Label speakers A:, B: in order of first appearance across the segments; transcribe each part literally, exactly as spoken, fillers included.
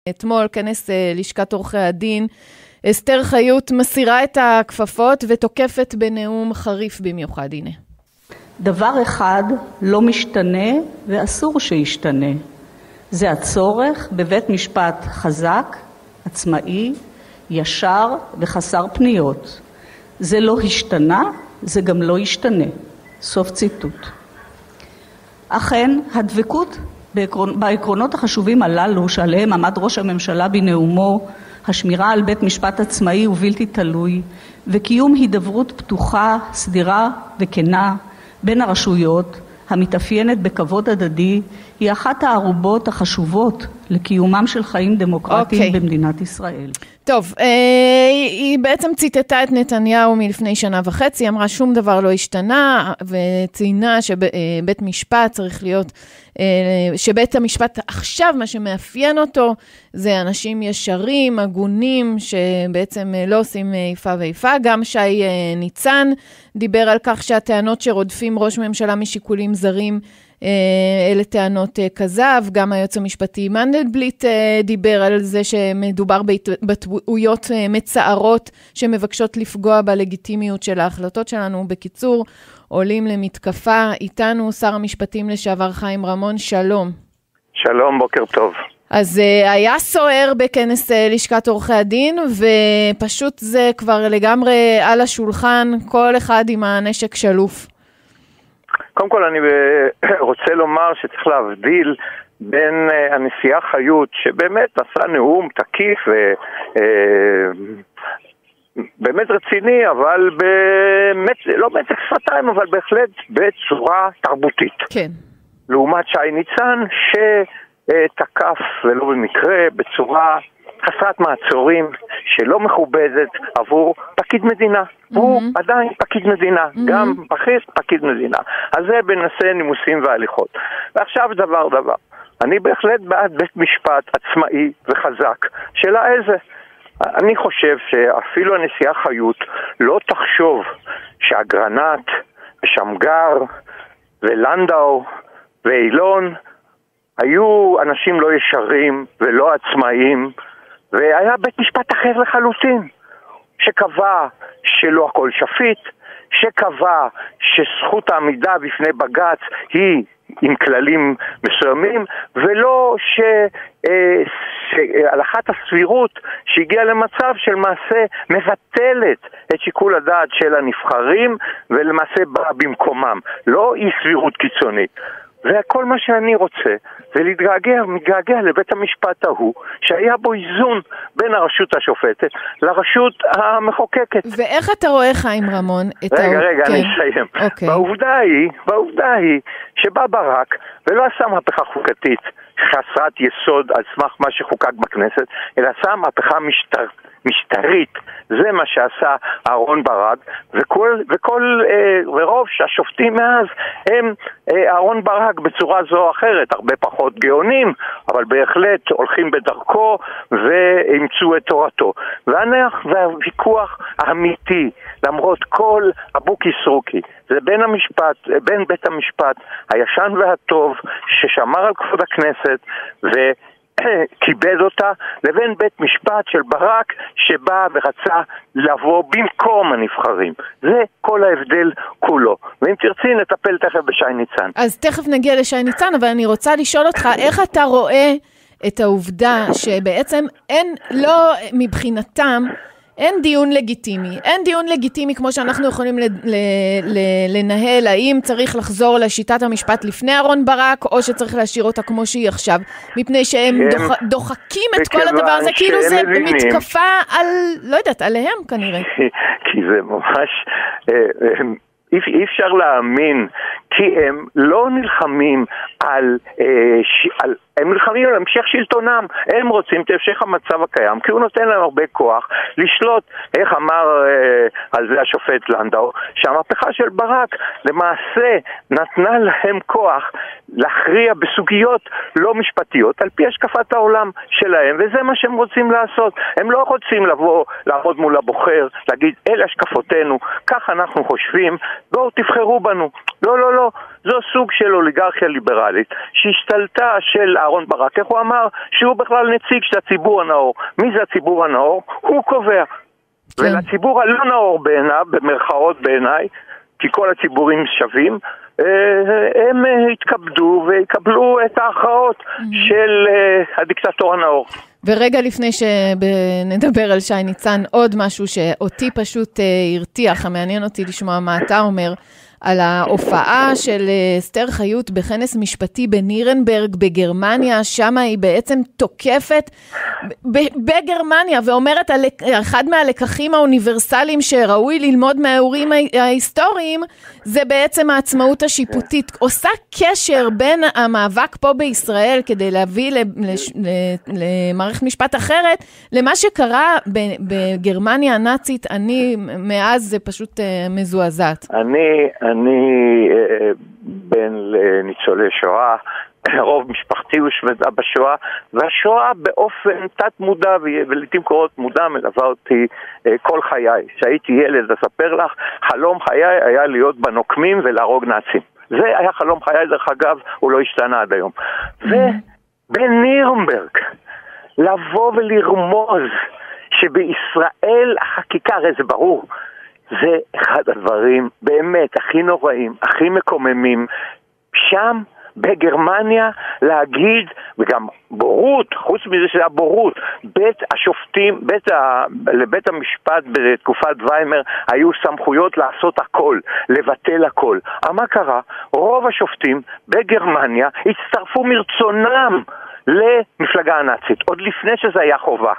A: אתמול כנס לשכת עורכי הדין, אסתר חיות מסירה את הכפפות ותוקפת בנאום חריף במיוחד. הנה.
B: דבר אחד לא משתנה ואסור שישתנה. זה הצורך בבית משפט חזק, עצמאי, ישר וחסר פניות. זה לא השתנה, זה גם לא ישתנה. סוף ציטוט. אכן, הדבקות בעקרונ... בעקרונות החשובים הללו שעליהם עמד ראש הממשלה בנאומו, השמירה על בית משפט עצמאי ובלתי תלוי, וקיום הידברות פתוחה, סדירה וכנה בין הרשויות, המתאפיינת בכבוד הדדי, היא אחת הערובות החשובות לקיומם של חיים דמוקרטיים okay. במדינת ישראל.
A: טוב, אה, היא בעצם ציטטה את נתניהו מלפני שנה וחצי, אמרה שום דבר לא השתנה, וציינה שבית משפט צריך להיות, אה, שבית המשפט עכשיו מה שמאפיין אותו, זה אנשים ישרים, הגונים, שבעצם לא עושים איפה ואיפה. גם שי אה, ניצן דיבר על כך שהטענות שרודפים ראש ממשלה משיקולים זרים, אלה טענות כזב. גם היועץ המשפטי מנדלבליט דיבר על זה שמדובר בהתבטאויות מצערות שמבקשות לפגוע בלגיטימיות של ההחלטות שלנו. בקיצור, עולים למתקפה. איתנו שר המשפטים לשעבר חיים רמון, שלום.
C: שלום, בוקר טוב.
A: אז היה סוער בכנס לשכת עורכי הדין, ופשוט זה כבר לגמרי על השולחן, כל אחד עם הנשק שלוף.
C: קודם כל אני רוצה לומר שצריך להבדיל בין הנשיאה חיות, שבאמת עשה נאום תקיף ובאמת רציני, אבל באמת, לא מצק שפתיים, אבל בהחלט בצורה תרבותית.
A: כן.
C: לעומת שי ניצן שתקף, ולא במקרה, בצורה חסרת מעצורים, שלא מכובדת עבור פקיד מדינה. Mm-hmm. הוא עדיין פקיד מדינה, mm-hmm. גם בכיר פקיד מדינה. אז זה בנושא נימוסים והליכות. ועכשיו דבר דבר. אני בהחלט בעד בית משפט עצמאי וחזק. שאלה איזה? אני חושב שאפילו הנשיאה חיות לא תחשוב שאגרנט ושמגר ולנדאו ואילון היו אנשים לא ישרים ולא עצמאיים, והיה בית משפט אחר לחלוטין, שקבע שלא הכל שפיט, שקבע שזכות העמידה בפני בג"ץ היא עם כללים מסוימים, ולא שהלכת הסבירות שהגיעה למצב של מעשה מבטלת את שיקול הדעת של הנבחרים, ולמעשה באה במקומם. לא אי סבירות קיצונית. וכל מה שאני רוצה זה להתגעגע, מתגעגע לבית המשפט ההוא, שהיה בו איזון בין הרשות השופטת לרשות המחוקקת.
A: ואיך אתה רואה, חיים רמון, את
C: רגע, ה... רגע, כן. אני אסיים. Okay. בעובדה היא, בעובדה היא, שבא ברק ולא עשה מהפכה חוקתית חסרת יסוד על סמך מה שחוקק בכנסת, אלא עשה מהפכה משטר, משטרית. זה מה שעשה אהרון ברק, וכל, וכל, אה, ורוב שהשופטים מאז הם אה, אהרון ברק בצורה זו או אחרת, הרבה פחות גאונים, אבל בהחלט הולכים בדרכו ואימצו את תורתו. והנח והוויכוח האמיתי, למרות כל הבוקי סרוקי, זה בין המשפט, בין בית המשפט הישן והטוב ששמר על כבוד הכנסת וכיבד אותה, לבין בית משפט של ברק שבא ורצה לבוא במקום הנבחרים. זה כל ההבדל כולו. ואם תרצי נטפל תכף בשי ניצן.
A: אז תכף נגיע לשי ניצן, אבל אני רוצה לשאול אותך איך אתה רואה את העובדה שבעצם אין, לא מבחינתם, אין דיון לגיטימי. אין דיון לגיטימי כמו שאנחנו יכולים ל- ל- ל- לנהל, האם צריך לחזור לשיטת המשפט לפני אהרון ברק, או שצריך להשאיר אותה כמו שהיא עכשיו, מפני שהם דוח, דוחקים את כל הדבר הזה, כאילו זה מבינים. מתקפה על, לא יודעת, עליהם כנראה.
C: כי זה ממש... אי, אי אפשר להאמין, כי הם לא נלחמים על, אה, ש, על הם נלחמים על המשך שלטונם, הם רוצים את המשך המצב הקיים, כי הוא נותן להם הרבה כוח לשלוט. איך אמר אה, על זה השופט לנדאו, שהמהפכה של ברק למעשה נתנה להם כוח להכריע בסוגיות לא משפטיות על פי השקפת העולם שלהם, וזה מה שהם רוצים לעשות. הם לא רוצים לבוא, לעמוד מול הבוחר, להגיד אלה השקפותינו, כך אנחנו חושבים, בואו תבחרו בנו. לא, לא, לא, זו סוג של אוליגרכיה ליברלית שהשתלטה של אהרון ברק. איך הוא אמר? שהוא בכלל נציג של הציבור הנאור. מי זה הציבור הנאור? הוא קובע. כן. ולציבור הלא נאור בעיניו, במרכאות בעיניי, כי כל הציבורים שווים, הם התכבדו ויקבלו את ההכרעות mm-hmm. של הדיקטטור הנאור.
A: ורגע לפני שנדבר על שי ניצן, עוד משהו שאותי פשוט הרתיח, המעניין אותי לשמוע מה אתה אומר, על ההופעה של אסתר חיות בכנס משפטי בנירנברג בגרמניה, שם היא בעצם תוקפת בגרמניה ואומרת על אחד מהלקחים האוניברסליים שראוי ללמוד מהאירועים ההיסטוריים, זה בעצם העצמאות השיפוטית. עושה קשר בין המאבק פה בישראל כדי להביא למערכת משפט אחרת, למה שקרה בגרמניה הנאצית. אני מאז זה פשוט מזועזעת.
C: אני אני בן לניצולי שואה, רוב משפחתי הושמדה בשואה, והשואה באופן תת מודע ולעיתים קרובות מודע מלווה אותי כל חיי. כשהייתי ילד, אספר לך, חלום חיי היה להיות בנוקמים ולהרוג נאצים. זה היה חלום חיי, דרך אגב, הוא לא השתנה עד היום. ובנירנברג, לבוא ולרמוז שבישראל החקיקה, הרי זה ברור, זה אחד הדברים באמת הכי נוראים, הכי מקוממים, שם בגרמניה להגיד, וגם בורות, חוץ מזה שזה הבורות, בית השופטים, בית ה... לבית המשפט בתקופת ויימר היו סמכויות לעשות הכל, לבטל הכל. אבל מה קרה? רוב השופטים בגרמניה הצטרפו מרצונם למפלגה הנאצית, עוד לפני שזה היה חובה.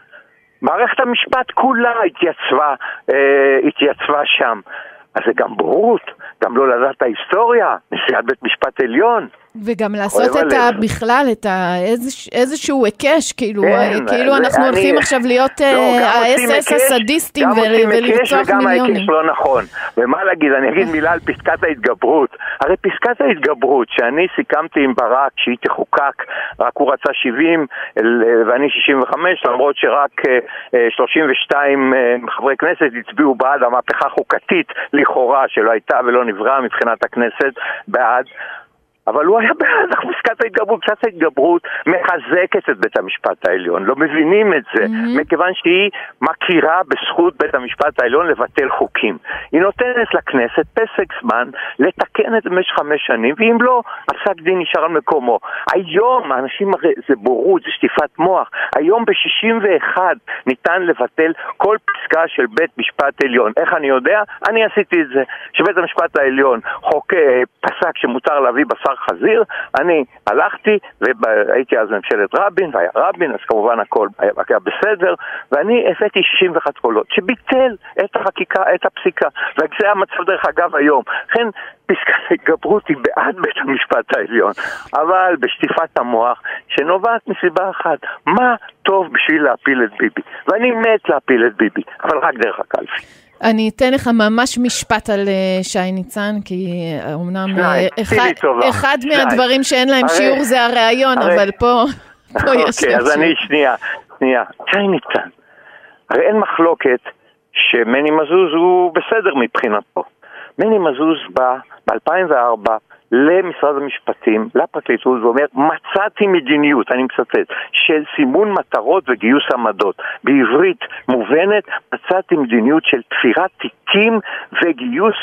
C: מערכת המשפט כולה התייצבה, אה, התייצבה שם. אז זה גם בורות, גם לא לדעת ההיסטוריה, נשיאת בית משפט עליון.
A: וגם לעשות את ה, בכלל, את ה, איז, איזשהו הקש, כאילו, כן, כאילו זה, אנחנו אני, הולכים עכשיו להיות ה-אס אס הסדיסטים ולרצוח מיליונים. גם ההקש לא נכון. ומה להגיד, אני אגיד מילה על פסקת ההתגברות. הרי פסקת ההתגברות, שאני סיכמתי עם ברק, שהיא תחוקק, רק הוא רצה שבעים, ואני שישים וחמש, למרות שרק שלושים ושתיים חברי כנסת הצביעו בעד המהפכה חוקתית, לכאורה, שלא הייתה ולא נבראה מבחינת הכנסת, בעד, אבל הוא היה בעד, פסקת ההתגברות, פסקת ההתגברות מחזקת את בית המשפט העליון, לא מבינים את זה, mm-hmm. מכיוון שהיא מכירה בזכות בית המשפט העליון לבטל חוקים. היא נותנת לכנסת פסק זמן לתקן את זה במשך חמש שנים, ואם לא, הפסק דין נשאר על מקומו. היום, האנשים, זה בורות, זה שטיפת מוח, היום ב-שישים ואחת ניתן לבטל כל פסקה של בית משפט עליון. איך אני יודע? אני עשיתי את זה. שבית המשפט העליון חוק פסק שמותר להביא בשר חזיר, אני הלכתי והייתי אז ממשלת רבין, והיה רבין, אז כמובן הכל היה, היה בסדר, ואני הבאתי שישים ואחת קולות שביטל את החקיקה, את הפסיקה, וזה המצב דרך אגב היום. לכן פסקת ההתגברות היא בעד בית המשפט העליון, אבל בשטיפת המוח שנובעת מסיבה אחת, מה טוב בשביל להפיל את ביבי, ואני מת להפיל את ביבי, אבל רק דרך הקלפי. אני אתן לך ממש משפט על שי ניצן, כי אמנם אחד, אחד מהדברים שאין להם שיעור זה הרעיון, אבל פה, פה יש
C: להם שיעור. אז אני שנייה, שנייה, שי ניצן, הרי אין מחלוקת שמני מזוז הוא בסדר מבחינתו. מני מזוז בא ב-אלפיים וארבע למשרד המשפטים, לפרקליטות, ואומר, מצאתי מדיניות, אני מצטט, של סימון מטרות וגיוס עמדות. בעברית מובנת, מצאתי מדיניות של תפירת תיקים וגיוס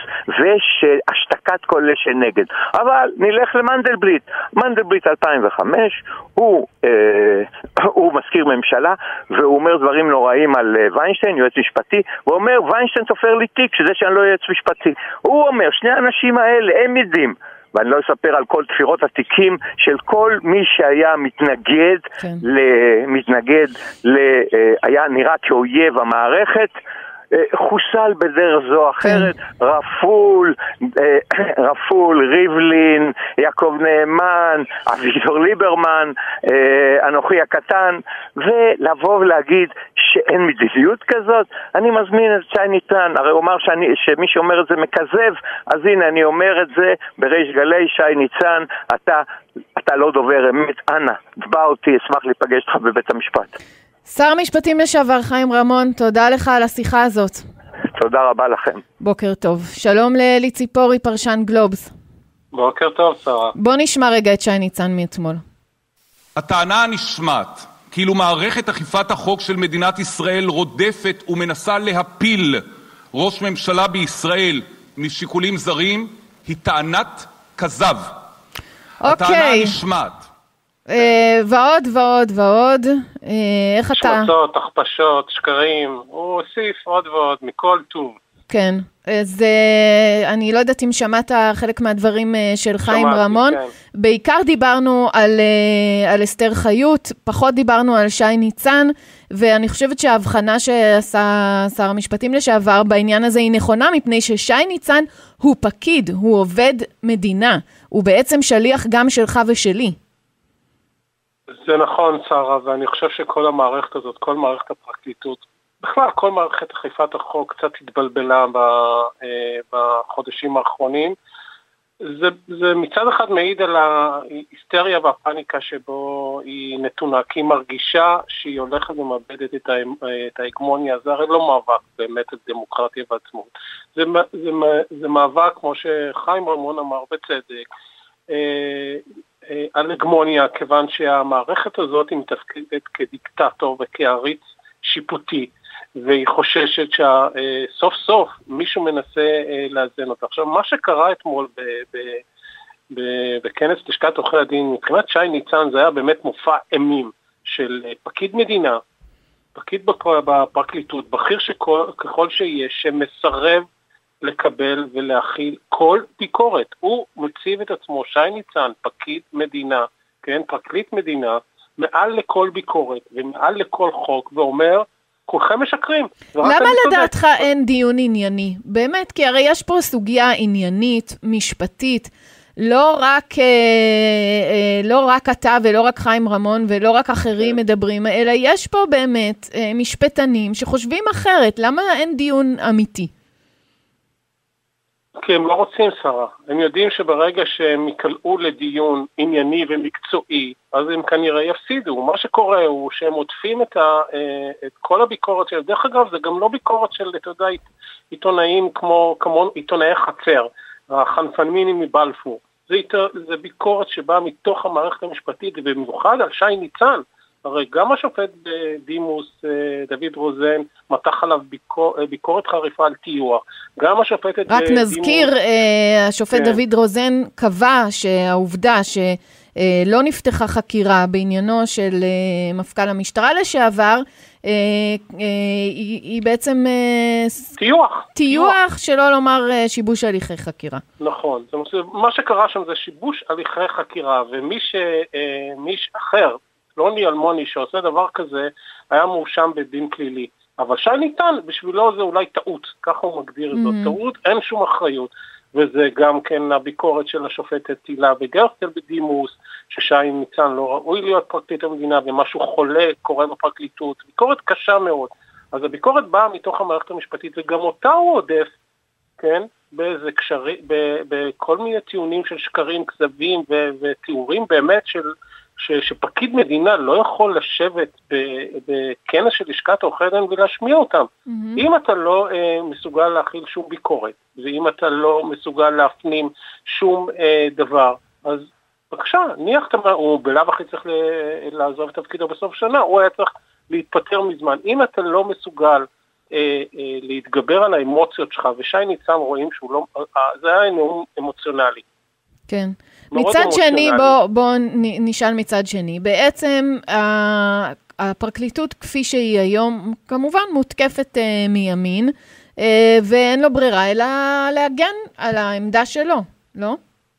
C: והשתקת כל אלה שנגד. אבל נלך למנדלבליט. מנדלבליט אלפיים וחמש, הוא, אה, הוא מזכיר ממשלה, והוא אומר דברים נוראים על ויינשטיין, יועץ משפטי, הוא אומר, ויינשטיין תופר לי תיק, שזה שאני לא יועץ משפטי. הוא אומר, שני האנשים האלה, הם יודעים, ואני לא אספר על כל תפירות התיקים של כל מי שהיה מתנגד, כן. מתנגד, היה נראה כאויב המערכת, חוסל בדרך זו אחרת, כן. רפול, רפול, ריבלין, יעקב נאמן, אביגדור ליברמן, אנוכי הקטן, ולבוא ולהגיד שאין מדיניות כזאת. אני מזמין את שי ניצן, הרי אומר שאני, שמי שאומר את זה מכזב, אז הנה אני אומר את זה בריש גלי, שי ניצן, אתה, אתה לא דובר אמת, אנא, תבע אותי, אשמח להיפגש לך בבית המשפט.
A: שר משפטים לשעבר חיים רמון, תודה לך על השיחה הזאת.
C: תודה רבה לכם.
A: בוקר טוב. שלום לאלי ציפורי, פרשן גלובס.
D: בוקר טוב, שרה.
A: בוא נשמע רגע את שי ניצן מאתמול.
E: הטענה הנשמעת, כאילו מערכת אכיפת החוק של מדינת ישראל רודפת ומנסה להפיל ראש ממשלה בישראל משיקולים זרים, היא טענת כזב.
A: אוקיי.
E: הטענה הנשמעת.
A: ועוד ועוד ועוד. איך אתה?
D: שמוצות, הכפשות, שקרים, הוא הוסיף עוד ועוד מכל טוב.
A: כן, אז אני לא יודעת אם שמעת חלק מהדברים של חיים רמון. כן. בעיקר דיברנו על, על אסתר חיות, פחות דיברנו על שי ניצן, ואני חושבת שההבחנה שעשה שר המשפטים לשעבר בעניין הזה היא נכונה, מפני ששי ניצן הוא פקיד, הוא עובד מדינה, הוא בעצם שליח גם שלך ושלי.
D: זה נכון, שרה, ואני חושב שכל המערכת הזאת, כל מערכת הפרקליטות, בכלל, כל מערכת אכיפת החוק קצת התבלבלה בחודשים האחרונים. זה, זה מצד אחד מעיד על ההיסטריה והפניקה שבו היא נתונה, כי היא מרגישה שהיא הולכת ומאבדת את, את ההגמוניה. זה הרי לא מאבק באמת על דמוקרטיה ועצמאות. זה, זה, זה מאבק, כמו שחיים רמון אמר בצדק, על הגמוניה, כיוון שהמערכת הזאת היא מתפקדת כדיקטטור וכעריץ שיפוטי. והיא חוששת שסוף סוף מישהו מנסה לאזן אותה. עכשיו, מה שקרה אתמול בכנס לשכת עורכי הדין, מבחינת שי ניצן, זה היה באמת מופע אימים של פקיד מדינה, פקיד בפרקליטות, בכיר ככל שיהיה, שמסרב לקבל ולהכיל כל ביקורת. הוא מציב את עצמו, שי ניצן, פקיד מדינה, כן, פרקליט מדינה, מעל לכל ביקורת ומעל לכל חוק, ואומר, כולכם משקרים.
A: למה לדעתך אין דיון ענייני? באמת, כי הרי יש פה סוגיה עניינית, משפטית, לא רק, לא רק אתה ולא רק חיים רמון ולא רק אחרים מדברים, אלא יש פה באמת משפטנים שחושבים אחרת. למה אין דיון אמיתי?
D: כי הם לא רוצים, שרה. הם יודעים שברגע שהם יקלעו לדיון ענייני ומקצועי, אז הם כנראה יפסידו. מה שקורה הוא שהם עוטפים את, ה, את כל הביקורת של, דרך אגב, זה גם לא ביקורת של, אתה יודע, עיתונאים כמו, כמו עיתונאי חצר, החנפנינים מבלפור. זה, זה ביקורת שבאה מתוך המערכת המשפטית, ובמיוחד על שי ניצן. הרי גם השופט דימוס דוד רוזן מתח עליו ביקור, ביקורת חריפה על טיוח. גם השופטת
A: רק נזכיר, דימוס, השופט כן. דוד רוזן קבע שהעובדה שלא נפתחה חקירה בעניינו של מפכ"ל המשטרה לשעבר, היא, היא בעצם
D: טיוח.
A: טיוח שלא לומר שיבוש הליכי חקירה.
D: נכון. מה שקרה שם זה שיבוש הליכי חקירה, ומי ש, מי אחר, פלוני אלמוני שעושה דבר כזה, היה מורשם בדין כלילי. אבל שי ניצן, בשבילו זה אולי טעות, ככה הוא מגדיר את זאת. טעות, אין שום אחריות. וזה גם כן הביקורת של השופטת הילה וגרסטל בדימוס, ששי ניצן לא ראוי להיות פרקליט המדינה, ומשהו חולה קורה בפרקליטות. ביקורת קשה מאוד. אז הביקורת באה מתוך המערכת המשפטית, וגם אותה הוא עודף, כן? באיזה קשרי, בכל מיני טיעונים של שקרים, כזבים ותיאורים באמת של ש, שפקיד מדינה לא יכול לשבת בכנס של לשכת עורכי דין ולהשמיע אותם. Mm-hmm. אם אתה לא אה, מסוגל להכיל שום ביקורת, ואם אתה לא מסוגל להפנים שום אה, דבר, אז בבקשה, ניח את מה, הוא בלב הכי צריך לעזוב את תפקידו בסוף שנה, הוא היה צריך להתפטר מזמן. אם אתה לא מסוגל אה, אה, להתגבר על האמוציות שלך, ושי ניצן רואים שהוא לא, אה, זה היה נאום אמוציונלי.
A: כן. מצד שני, בוא, בוא נשאל מצד שני. בעצם הפרקליטות כפי שהיא היום, כמובן מותקפת מימין, ואין לו ברירה אלא להגן על העמדה שלו, לא?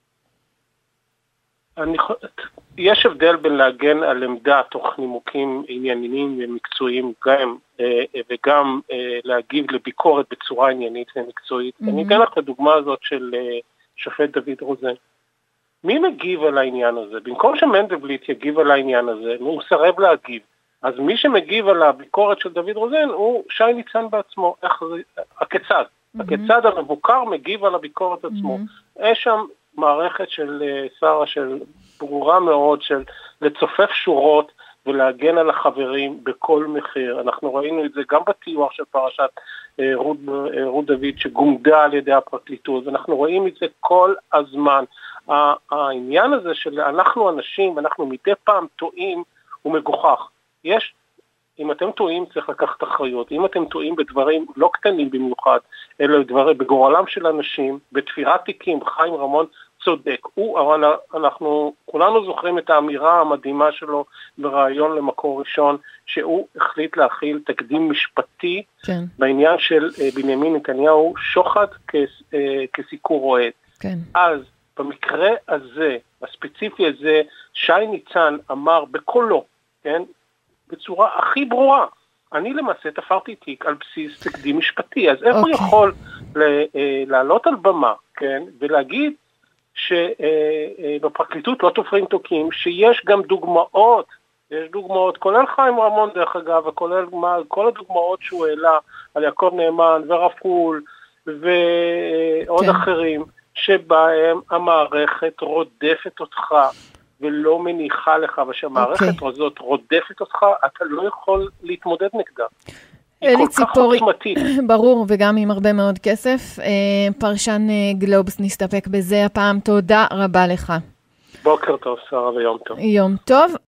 D: אני, יש הבדל בין להגן על עמדה תוך נימוקים ענייניים ומקצועיים גם, וגם להגיב לביקורת בצורה עניינית ומקצועית. Mm-hmm. אני אתן לך את הדוגמה הזאת של שופט דוד רוזן. מי מגיב על העניין הזה? במקום שמנדלבליט יגיב על העניין הזה, הוא סרב להגיב. אז מי שמגיב על הביקורת של דוד רוזן הוא שי ניצן בעצמו. איך זה? הכיצד? Mm-hmm. הכיצד המבוקר מגיב על הביקורת עצמו. Mm-hmm. יש שם מערכת של שרה, של ברורה מאוד, של לצופף שורות ולהגן על החברים בכל מחיר. אנחנו ראינו את זה גם בטיוח של פרשת רות, רות דוד שגומדה על ידי הפרקליטות, ואנחנו רואים את זה כל הזמן. העניין הזה של אנחנו אנשים, אנחנו מדי פעם טועים, הוא מגוחך. יש, אם אתם טועים צריך לקחת אחריות, אם אתם טועים בדברים לא קטנים במיוחד, אלא דברים בגורלם של אנשים, בתפירת תיקים, חיים רמון צודק. הוא, אבל אנחנו כולנו זוכרים את האמירה המדהימה שלו ברעיון למקור ראשון, שהוא החליט להכיל תקדים משפטי כן. בעניין של בנימין נתניהו, שוחד כס, כסיקור רועד. כן. אז במקרה הזה, הספציפי הזה, שי ניצן אמר בקולו, כן, בצורה הכי ברורה, אני למעשה תפרתי תיק על בסיס תקדים משפטי, אז איך okay. הוא יכול לעלות על במה, כן, ולהגיד שבפרקליטות לא תופרים תוקים, שיש גם דוגמאות, יש דוגמאות, כולל חיים רמון דרך אגב, וכולל כל הדוגמאות שהוא העלה על יעקב נאמן ורפול ועוד כן. אחרים, שבהם המערכת רודפת אותך ולא מניחה לך, ושהמערכת okay. הזאת רודפת אותך, אתה לא יכול להתמודד נגדה.
A: אלי ציפורי, ברור, וגם עם הרבה מאוד כסף. פרשן גלובס, נסתפק בזה הפעם. תודה רבה לך.
D: בוקר טוב, שרה, ויום טוב.
A: יום טוב.